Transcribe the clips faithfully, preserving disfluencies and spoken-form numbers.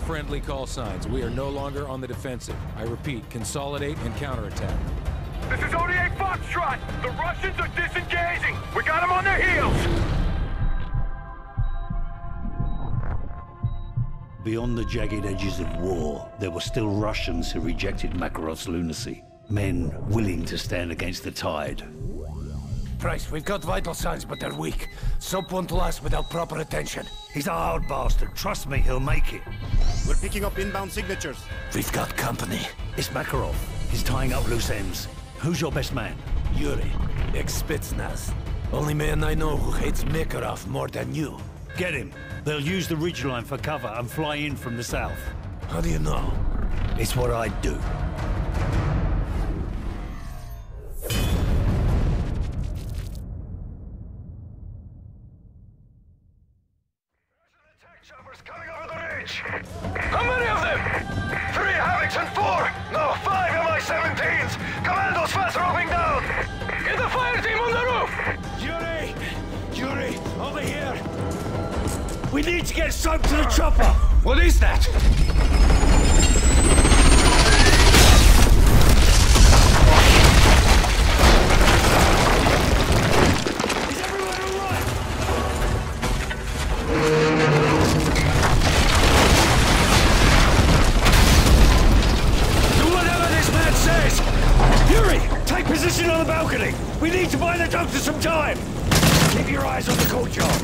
friendly call signs. We are no longer on the defensive. I repeat, consolidate and counterattack. This is O D A Foxtrot! The Russians are disengaging! We got them on their heels! Beyond the jagged edges of war, there were still Russians who rejected Makarov's lunacy. Men willing to stand against the tide. Price, we've got vital signs, but they're weak. Soap won't last without proper attention. He's a hard bastard. Trust me, he'll make it. We're picking up inbound signatures. We've got company. It's Makarov. He's tying up loose ends. Who's your best man? Yuri, ex-Spetsnaz. Only man I know who hates Makarov more than you. Get him. They'll use the ridgeline for cover and fly in from the south. How do you know? It's what I'd do. Coming over the ridge! How many of them? Three Havocs and four! No, five M I seventeens! Commandos fast roving down! Get the fire team on the roof! Yuri! Yuri, over here! We need to get soap to the chopper! What is that? Is everyone alright? Do whatever this man says! Yuri, take position on the balcony! We need to buy the doctor some time! Keep your eyes on the courtyard!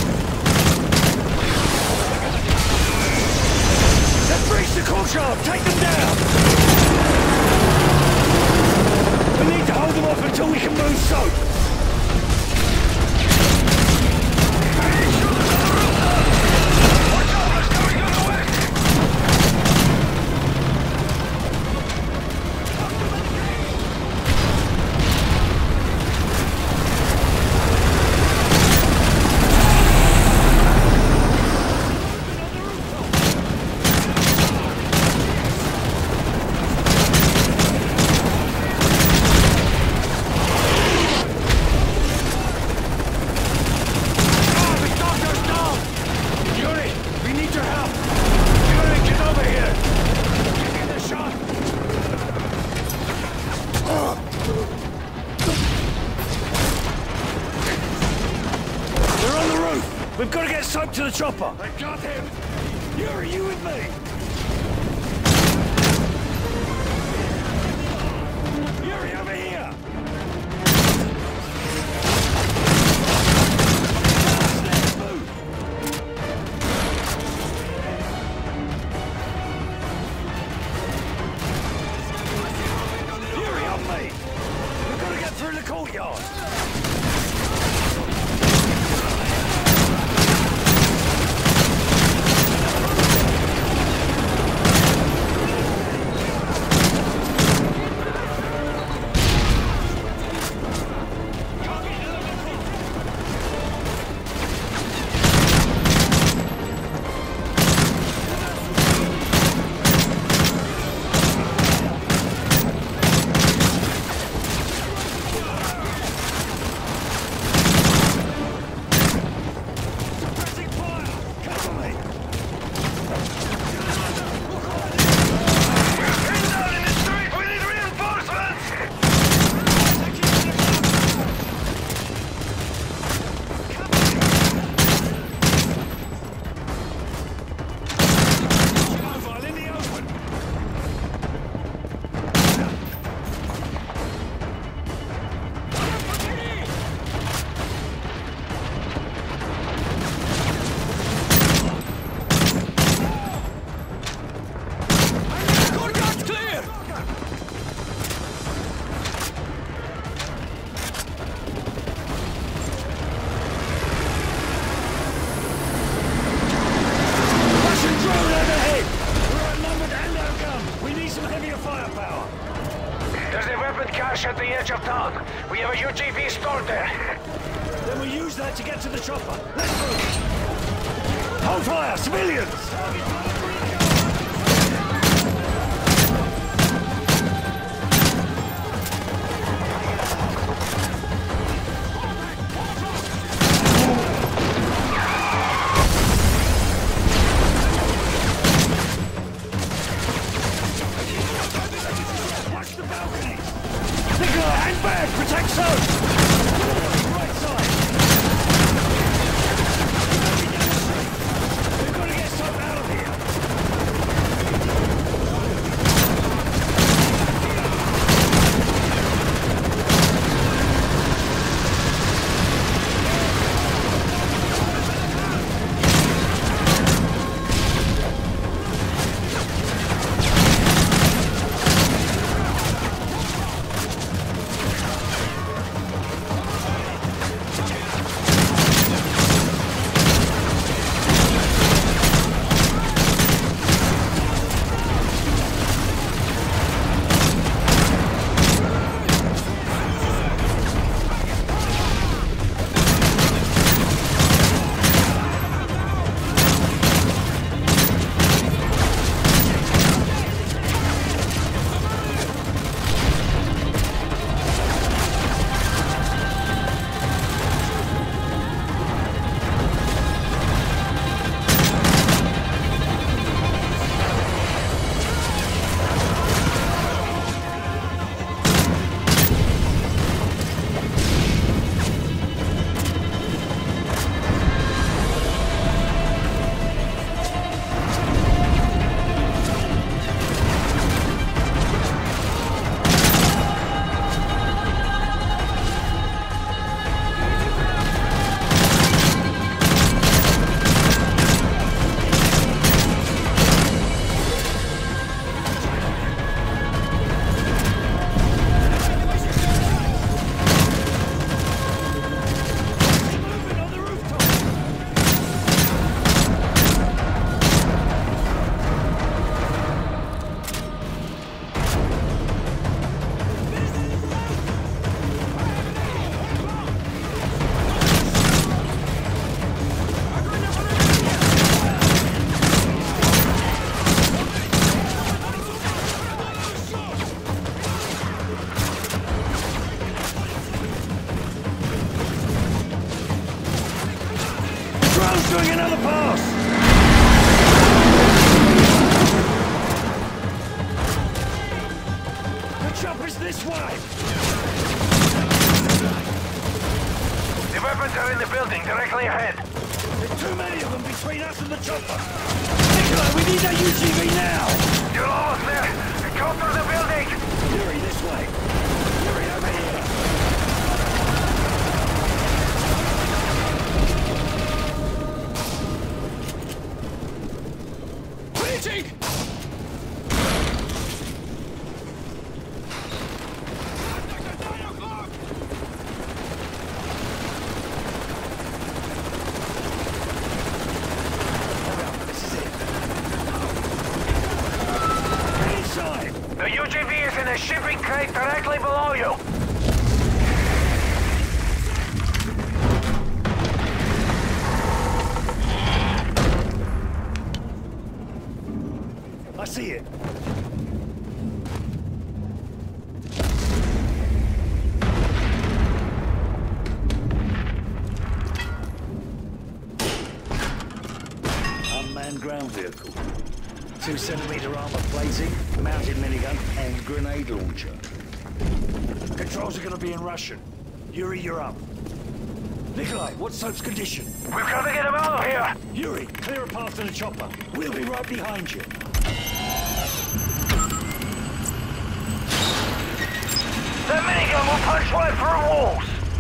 Let's breach the courtyard! Take them down! We need to hold them off until we can move soap! We've got to get soap to the chopper! I got him! Yuri, you with me? Yuri, over here! Let's move! Yuri, on me! We've got to get through the courtyard! At the edge of town. We have a U G V stored there. Then we'll use that to get to the chopper. Let's move! Hold fire, civilians! directly ahead. There's too many of them between us and the chopper. Nikolai, we need that U G V now! You're almost there. Go through the building. Yuri, this way. Yuri, over here. Reaching! The U G V is in a shipping crate directly below you. I see it. Unmanned ground vehicle. Two centimeter armor plating, mounted minigun, and grenade launcher. Controls are gonna be in Russian. Yuri, you're up. Nikolai, what's Soap's condition? We've got to get him out of here. Yuri, clear a path to the chopper. We'll be right behind you. The minigun will punch right through walls.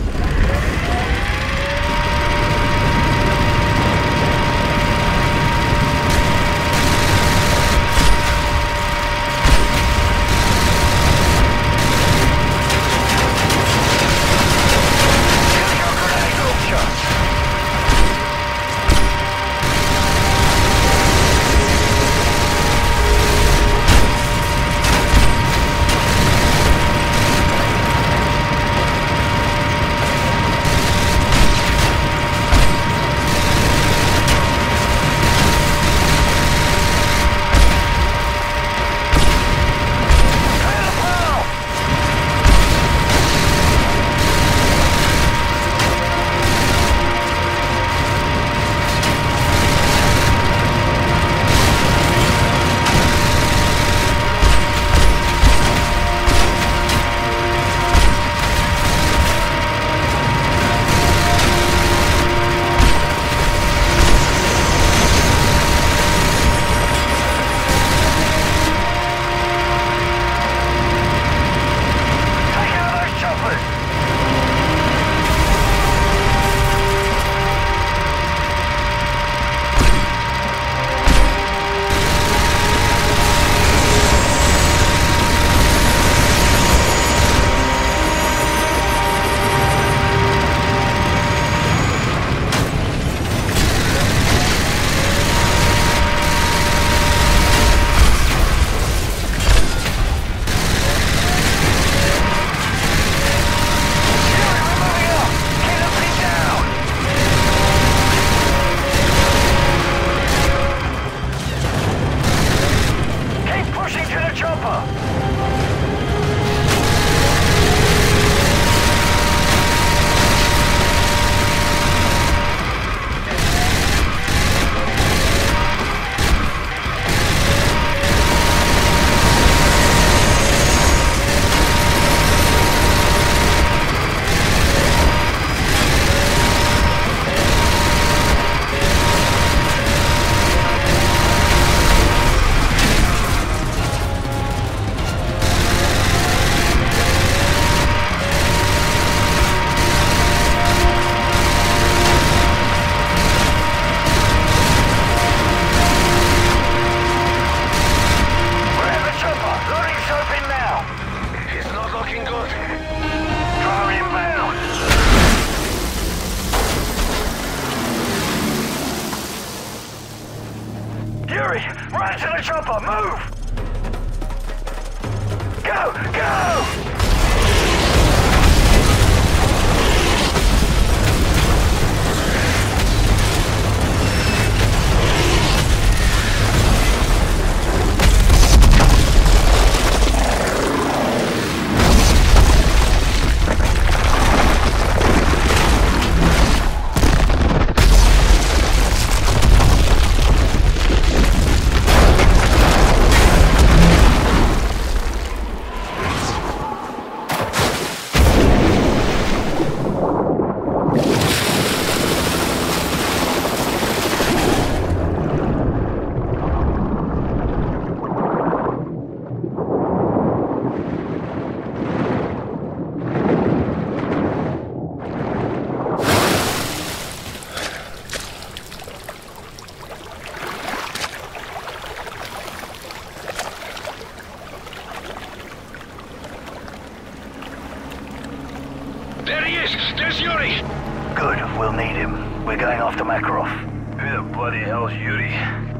Yuri, run to the chopper, move! Go, go! There he is! There's Yuri! Good, we'll need him. We're going after Makarov. Who the bloody hell's Yuri?